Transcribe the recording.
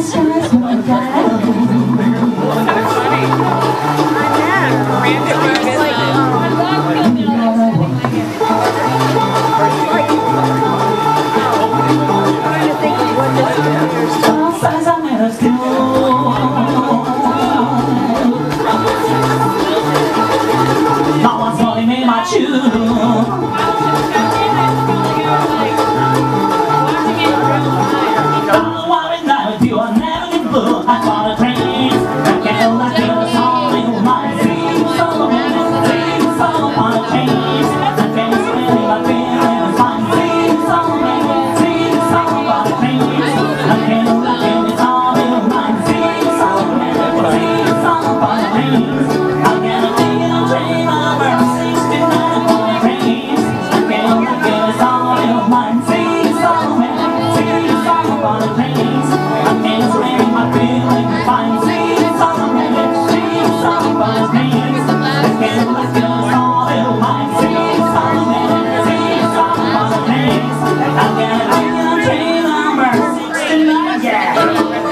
skies were no one's holding me my don't worry now, you are never in blue. I got a train, I can't let you on in my dreams. So many dreams, so on a train. I can't spend my feelings, my dreams. So many dreams, so on a train. I can't let you on in my dreams. So many dreams, so on a train. I can't take a train over 69 on a train. I can't let you on in my dreams. So many dreams, so on a train. I can't explain my feelings, find dreams, so many dreams, so on a train. I can't let you all in my dreams, so many dreams, so on a train. I can't take a train number 69, yeah.